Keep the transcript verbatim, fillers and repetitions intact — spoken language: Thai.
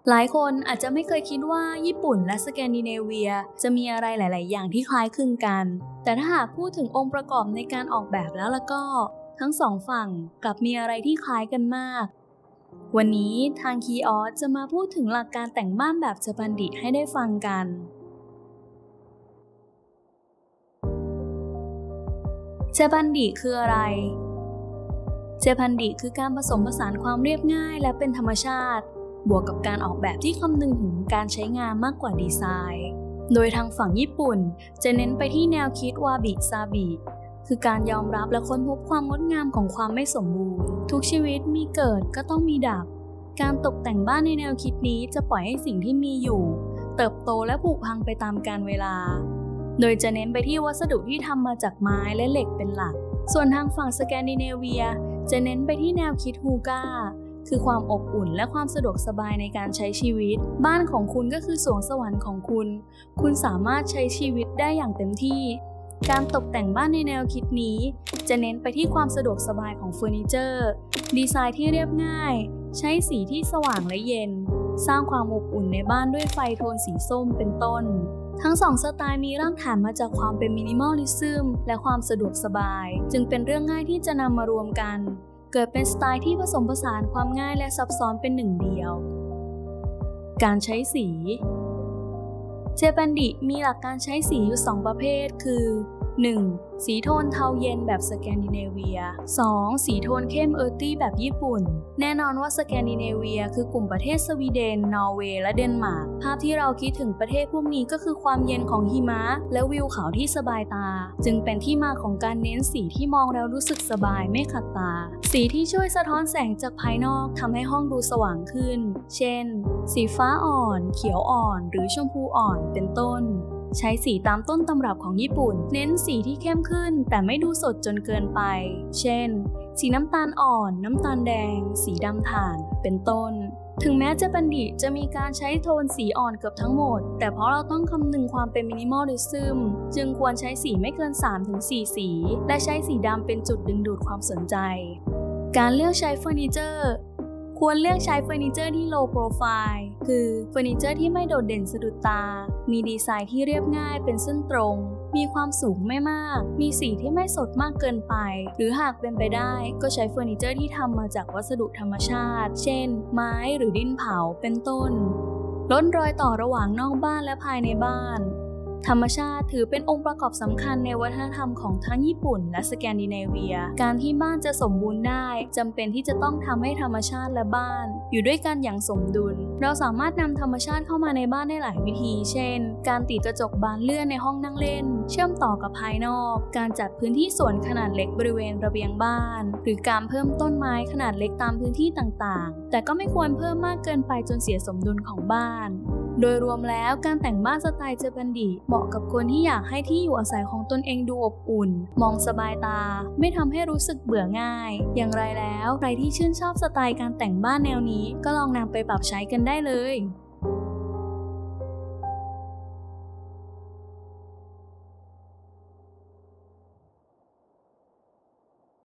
หลายคนอาจจะไม่เคยคิดว่าญี่ปุ่นและสแกนดิเนเวียจะมีอะไรหลายๆอย่างที่คล้ายคลึงกันแต่ถ้าหากพูดถึงองค์ประกอบในการออกแบบแล้วล่ะก็ทั้งสองฝั่งกลับมีอะไรที่คล้ายกันมากวันนี้ทางคีออสจะมาพูดถึงหลักการแต่งบ้านแบบเจแปนดิให้ได้ฟังกันเจแปนดิคืออะไรเจแปนดิคือการผสมผสานความเรียบง่ายและเป็นธรรมชาติบวกกับการออกแบบที่คำนึงถึงการใช้งานมากกว่าดีไซน์โดยทางฝั่งญี่ปุ่นจะเน้นไปที่แนวคิดวาบิซาบิคือการยอมรับและค้นพบความงดงามของความไม่สมบูรณ์ทุกชีวิตมีเกิดก็ต้องมีดับการตกแต่งบ้านในแนวคิดนี้จะปล่อยให้สิ่งที่มีอยู่เติบโตและผุพังไปตามกาลเวลาโดยจะเน้นไปที่วัสดุที่ทำมาจากไม้และเหล็กเป็นหลักส่วนทางฝั่งสแกนดิเนเวียจะเน้นไปที่แนวคิดฮูก้าคือความอบอุ่นและความสะดวกสบายในการใช้ชีวิตบ้านของคุณก็คือสวงสวรรค์ของคุณคุณสามารถใช้ชีวิตได้อย่างเต็มที่การตกแต่งบ้านในแนวคิดนี้จะเน้นไปที่ความสะดวกสบายของเฟอร์นิเจอร์ดีไซน์ที่เรียบง่ายใช้สีที่สว่างและเย็นสร้างความอบอุ่นในบ้านด้วยไฟโทนสีส้มเป็นต้นทั้งสองสไตล์มีรากฐานมาจากความเป็นมินิมอลลิซึมและความสะดวกสบายจึงเป็นเรื่องง่ายที่จะนำมารวมกันเกิดเป็นสไตล์ที่ผสมผสานความง่ายและซับซ้อนเป็นหนึ่งเดียวการใช้สีเจแปนดิมีหลักการใช้สีอยู่สองประเภทคือ หนึ่ง. สีโทนเทาเย็นแบบสแกนดิเนเวีย สอง. สีโทนเข้มเอิร์ตี้แบบญี่ปุ่นแน่นอนว่าสแกนดิเนเวียคือกลุ่มประเทศสวีเดนนอร์เวย์และเดนมาร์กภาพที่เราคิดถึงประเทศพวกนี้ก็คือความเย็นของหิมะและวิวเขาที่สบายตาจึงเป็นที่มาของการเน้นสีที่มองแล้วรู้สึกสบายไม่ขัดตาสีที่ช่วยสะท้อนแสงจากภายนอกทำให้ห้องดูสว่างขึ้นเช่นสีฟ้าอ่อนเขียวอ่อนหรือชมพูอ่อนเป็นต้นใช้สีตามต้นตำรับของญี่ปุ่นเน้นสีที่เข้มขึ้นแต่ไม่ดูสดจนเกินไปเช่นสีน้ำตาลอ่อนน้ำตาลแดงสีดำถ่านเป็นต้นถึงแม้เจแปนดิจะมีการใช้โทนสีอ่อนเกือบทั้งหมดแต่เพราะเราต้องคำนึงความเป็นมินิมอลลิซึมจึงควรใช้สีไม่เกิน สามถึงสี่ สีและใช้สีดำเป็นจุดดึงดูดความสนใจการเลือกใช้เฟอร์นิเจอร์ควรเลือกใช้เฟอร์นิเจอร์ที่ low profile คือเฟอร์นิเจอร์ที่ไม่โดดเด่นสะดุดตามีดีไซน์ที่เรียบง่ายเป็นเส้นตรงมีความสูงไม่มากมีสีที่ไม่สดมากเกินไปหรือหากเป็นไปได้ก็ใช้เฟอร์นิเจอร์ที่ทำมาจากวัสดุธรรมชาติเช่นไม้หรือดินเผาเป็นต้นลดรอยต่อระหว่างนอกบ้านและภายในบ้านธรรมชาติถือเป็นองค์ประกอบสำคัญในวัฒนธรรมของทั้งญี่ปุ่นและสแกนดิเนเวียการที่บ้านจะสมบูรณ์ได้จำเป็นที่จะต้องทำให้ธรรมชาติและบ้านอยู่ด้วยกันอย่างสมดุลเราสามารถนำธรรมชาติเข้ามาในบ้านได้หลายวิธีเช่นการติดกระจกบานเลื่อนในห้องนั่งเล่นเชื่อมต่อกับภายนอกการจัดพื้นที่สวนขนาดเล็กบริเวณระเบียงบ้านหรือการเพิ่มต้นไม้ขนาดเล็กตามพื้นที่ต่างๆแต่ก็ไม่ควรเพิ่มมากเกินไปจนเสียสมดุลของบ้านโดยรวมแล้วการแต่งบ้านสไตล์เจแปนดิเหมาะกับคนที่อยากให้ที่อยู่อาศัยของตนเองดูอบอุ่นมองสบายตาไม่ทำให้รู้สึกเบื่อง่ายอย่างไรแล้วใครที่ชื่นชอบสไตล์การแต่งบ้านแนวนี้ก็ลองนำไปปรับใช้กันได้เลย